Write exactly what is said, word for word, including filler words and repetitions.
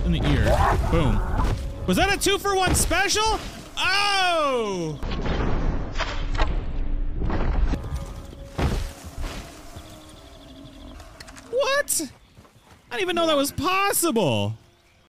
in the ear. Boom. Was that a two for one special? Oh! What? I didn't even know that was possible.